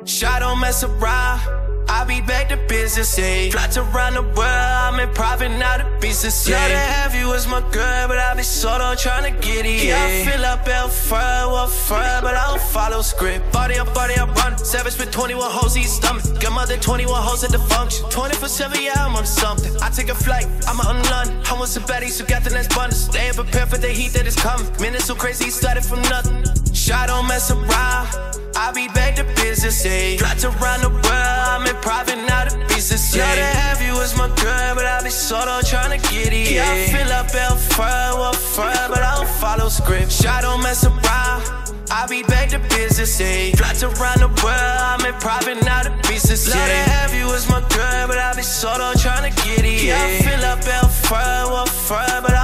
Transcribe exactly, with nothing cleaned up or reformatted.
Shot don't mess around, I be back to business, ayy. Fly around the world, I'm in private, now the business, ayy. Love to have you as my girl, but I be sort of tryna get it, yeah. I feel like Belfort, what fur, but I don't follow script. Body up, body up, run. Savage with twenty-one hoes in his stomach. Got more than twenty-one hoes at the function. twenty-four seven, yeah, I'm on something. I take a flight, I'm out in London. I want some baddies who got the next bundles. They ain't prepared for the heat that is coming. Man, it's so crazy, he started from nothing. Shot don't mess around, I be back to business, ayy. Fly around the world, I'm in private, now the business, ayy. Love to have you as my girl, but I be sort of tryna get it, yeah. I feel like Belfort, what fur, but I don't follow script. Shot don't mess around, I be back to business, ayy. Fly around the world, I'm in private, now the business, ayy. Love to have you as my girl, but I be sort of tryna get it, yeah. I feel like Belfort, what fur, but I